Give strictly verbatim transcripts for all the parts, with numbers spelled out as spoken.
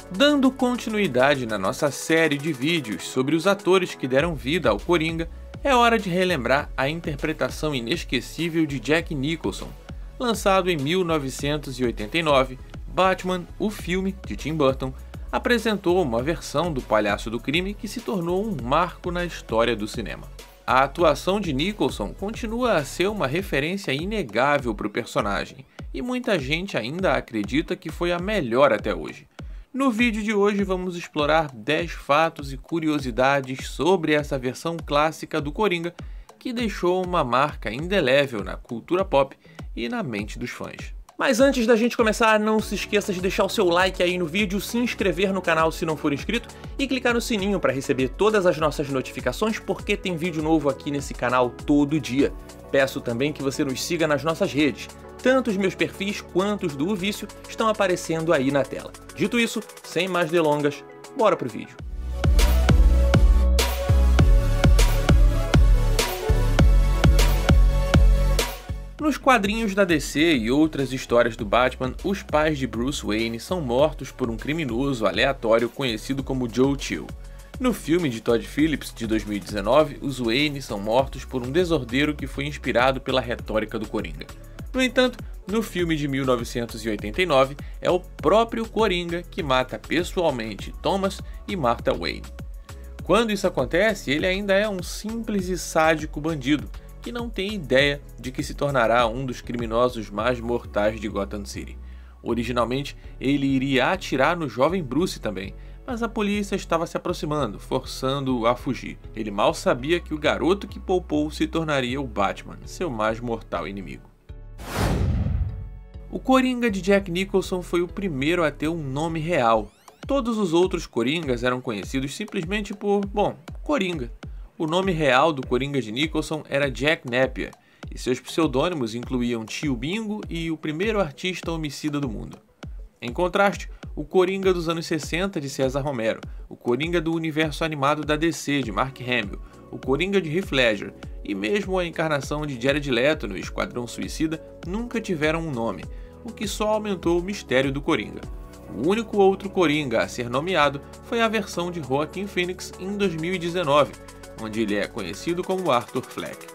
Dando continuidade na nossa série de vídeos sobre os atores que deram vida ao Coringa, é hora de relembrar a interpretação inesquecível de Jack Nicholson. Lançado em mil novecentos e oitenta e nove, Batman, o filme de Tim Burton, apresentou uma versão do Palhaço do Crime que se tornou um marco na história do cinema. A atuação de Nicholson continua a ser uma referência inegável para o personagem, e muita gente ainda acredita que foi a melhor até hoje. No vídeo de hoje vamos explorar dez fatos e curiosidades sobre essa versão clássica do Coringa que deixou uma marca indelével na cultura pop e na mente dos fãs. Mas antes da gente começar, não se esqueça de deixar o seu like aí no vídeo, se inscrever no canal se não for inscrito e clicar no sininho para receber todas as nossas notificações, porque tem vídeo novo aqui nesse canal todo dia. Peço também que você nos siga nas nossas redes. Tanto os meus perfis quanto os do O Vício estão aparecendo aí na tela. Dito isso, sem mais delongas, bora pro vídeo. Nos quadrinhos da D C e outras histórias do Batman, os pais de Bruce Wayne são mortos por um criminoso aleatório conhecido como Joe Chill. No filme de Todd Phillips de dois mil e dezenove, os Wayne são mortos por um desordeiro que foi inspirado pela retórica do Coringa. No entanto, no filme de mil novecentos e oitenta e nove, é o próprio Coringa que mata pessoalmente Thomas e Martha Wayne. Quando isso acontece, ele ainda é um simples e sádico bandido, que não tem ideia de que se tornará um dos criminosos mais mortais de Gotham City. Originalmente, ele iria atirar no jovem Bruce também, mas a polícia estava se aproximando, forçando-o a fugir. Ele mal sabia que o garoto que poupou se tornaria o Batman, seu mais mortal inimigo. O Coringa de Jack Nicholson foi o primeiro a ter um nome real. Todos os outros Coringas eram conhecidos simplesmente por, bom, Coringa. O nome real do Coringa de Nicholson era Jack Napier, e seus pseudônimos incluíam Tio Bingo e o primeiro artista homicida do mundo. Em contraste, o Coringa dos anos sessenta de César Romero, o Coringa do universo animado da D C de Mark Hamill, o Coringa de Heath Ledger e mesmo a encarnação de Jared Leto no Esquadrão Suicida nunca tiveram um nome, o que só aumentou o mistério do Coringa. O único outro Coringa a ser nomeado foi a versão de Joaquin Phoenix em dois mil e dezenove, onde ele é conhecido como Arthur Fleck.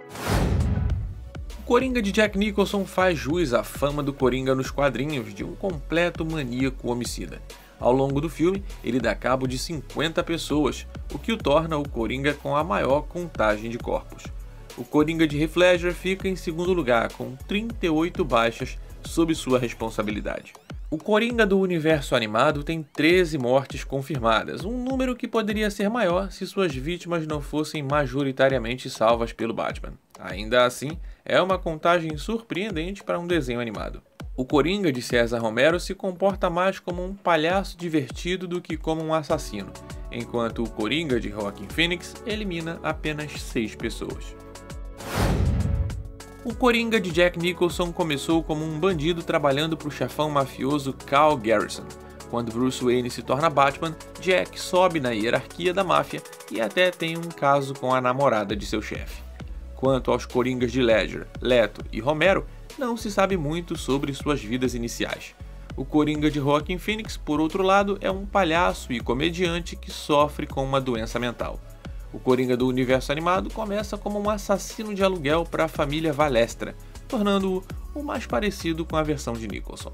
O Coringa de Jack Nicholson faz jus à fama do Coringa nos quadrinhos de um completo maníaco homicida. Ao longo do filme, ele dá cabo de cinquenta pessoas, o que o torna o Coringa com a maior contagem de corpos. O Coringa de Heath Ledger fica em segundo lugar, com trinta e oito baixas sob sua responsabilidade. O Coringa do universo animado tem treze mortes confirmadas, um número que poderia ser maior se suas vítimas não fossem majoritariamente salvas pelo Batman. Ainda assim, é uma contagem surpreendente para um desenho animado. O Coringa de César Romero se comporta mais como um palhaço divertido do que como um assassino, enquanto o Coringa de Joaquin Phoenix elimina apenas seis pessoas. O Coringa de Jack Nicholson começou como um bandido trabalhando para o chefão mafioso Carl Garrison. Quando Bruce Wayne se torna Batman, Jack sobe na hierarquia da máfia e até tem um caso com a namorada de seu chefe. Quanto aos Coringas de Ledger, Leto e Romero, não se sabe muito sobre suas vidas iniciais. O Coringa de Joaquin Phoenix, por outro lado, é um palhaço e comediante que sofre com uma doença mental. O Coringa do universo animado começa como um assassino de aluguel para a família Valestra, tornando-o o mais parecido com a versão de Nicholson.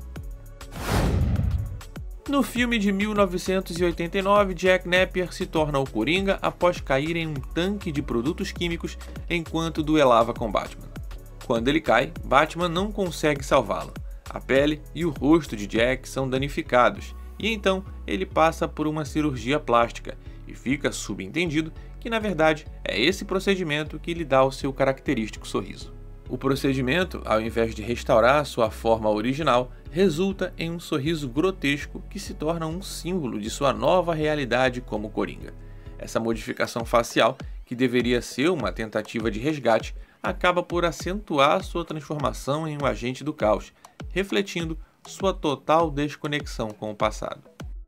No filme de mil novecentos e oitenta e nove, Jack Napier se torna o Coringa após cair em um tanque de produtos químicos enquanto duelava com Batman. Quando ele cai, Batman não consegue salvá-lo. A pele e o rosto de Jack são danificados, e então ele passa por uma cirurgia plástica, e fica subentendido que na verdade é esse procedimento que lhe dá o seu característico sorriso. O procedimento, ao invés de restaurar sua forma original, resulta em um sorriso grotesco que se torna um símbolo de sua nova realidade como Coringa. Essa modificação facial, que deveria ser uma tentativa de resgate, acaba por acentuar sua transformação em um agente do caos, refletindo sua total desconexão com o passado.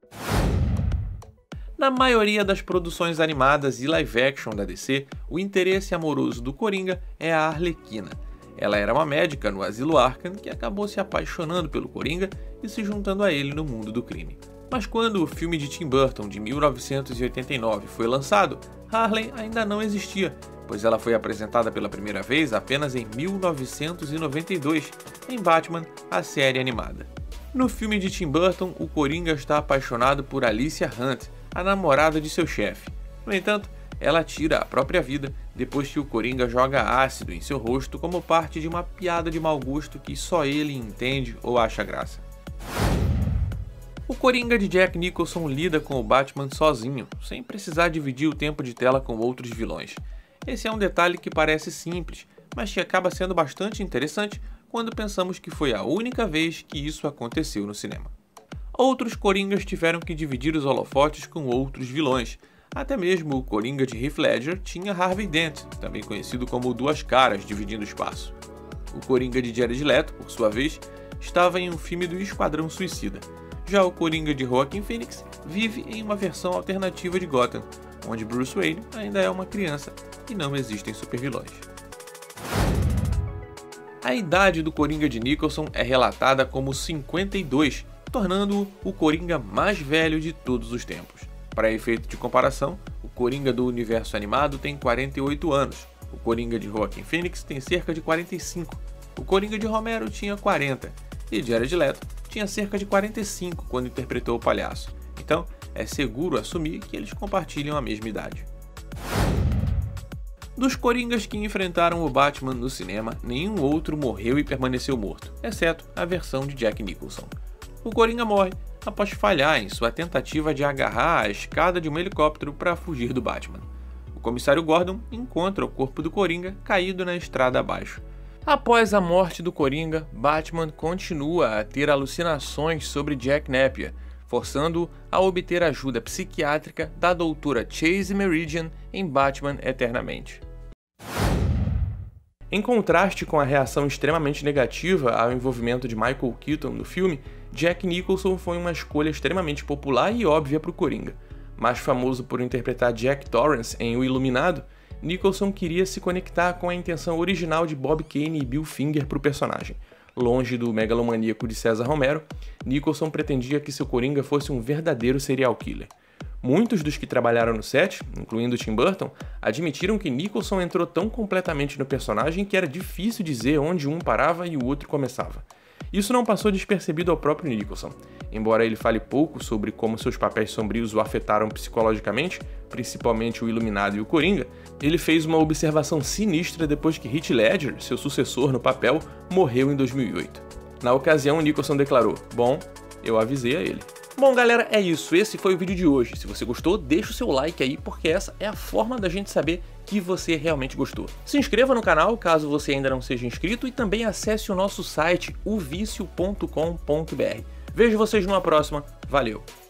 Na maioria das produções animadas e live-action da D C, o interesse amoroso do Coringa é a Arlequina. Ela era uma médica no Asilo Arkham que acabou se apaixonando pelo Coringa e se juntando a ele no mundo do crime. Mas quando o filme de Tim Burton de mil novecentos e oitenta e nove foi lançado, Harley ainda não existia, pois ela foi apresentada pela primeira vez apenas em mil novecentos e noventa e dois, em Batman, a série animada. No filme de Tim Burton, o Coringa está apaixonado por Alicia Hunt, a namorada de seu chefe. No entanto, ela tira a própria vida depois que o Coringa joga ácido em seu rosto como parte de uma piada de mau gosto que só ele entende ou acha graça. O Coringa de Jack Nicholson lida com o Batman sozinho, sem precisar dividir o tempo de tela com outros vilões. Esse é um detalhe que parece simples, mas que acaba sendo bastante interessante quando pensamos que foi a única vez que isso aconteceu no cinema. Outros Coringas tiveram que dividir os holofotes com outros vilões. Até mesmo o Coringa de Heath Ledger tinha Harvey Dent, também conhecido como Duas Caras, dividindo espaço. O Coringa de Jared Leto, por sua vez, estava em um filme do Esquadrão Suicida. Já o Coringa de Joaquin Phoenix vive em uma versão alternativa de Gotham, onde Bruce Wayne ainda é uma criança e não existem supervilões. A idade do Coringa de Nicholson é relatada como cinquenta e dois, tornando-o o Coringa mais velho de todos os tempos. Para efeito de comparação, o Coringa do universo animado tem quarenta e oito anos, o Coringa de Joaquin Phoenix tem cerca de quarenta e cinco, o Coringa de Romero tinha quarenta e Jared Leto tinha cerca de quarenta e cinco quando interpretou o palhaço. Então, é seguro assumir que eles compartilham a mesma idade. Dos Coringas que enfrentaram o Batman no cinema, nenhum outro morreu e permaneceu morto, exceto a versão de Jack Nicholson. O Coringa morre após falhar em sua tentativa de agarrar a escada de um helicóptero para fugir do Batman. O comissário Gordon encontra o corpo do Coringa caído na estrada abaixo. Após a morte do Coringa, Batman continua a ter alucinações sobre Jack Napier, forçando-o a obter ajuda psiquiátrica da doutora Chase Meridian em Batman Eternamente. Em contraste com a reação extremamente negativa ao envolvimento de Michael Keaton no filme, Jack Nicholson foi uma escolha extremamente popular e óbvia para o Coringa. Mais famoso por interpretar Jack Torrance em O Iluminado, Nicholson queria se conectar com a intenção original de Bob Kane e Bill Finger para o personagem. Longe do megalomaníaco de César Romero, Nicholson pretendia que seu Coringa fosse um verdadeiro serial killer. Muitos dos que trabalharam no set, incluindo Tim Burton, admitiram que Nicholson entrou tão completamente no personagem que era difícil dizer onde um parava e o outro começava. Isso não passou despercebido ao próprio Nicholson. Embora ele fale pouco sobre como seus papéis sombrios o afetaram psicologicamente, principalmente o Iluminado e o Coringa, ele fez uma observação sinistra depois que Heath Ledger, seu sucessor no papel, morreu em dois mil e oito. Na ocasião, Nicholson declarou: "Bom, eu avisei a ele." Bom, galera, é isso. Esse foi o vídeo de hoje. Se você gostou, deixa o seu like aí, porque essa é a forma da gente saber que você realmente gostou. Se inscreva no canal, caso você ainda não seja inscrito, e também acesse o nosso site, o vício ponto com ponto br. Vejo vocês numa próxima. Valeu!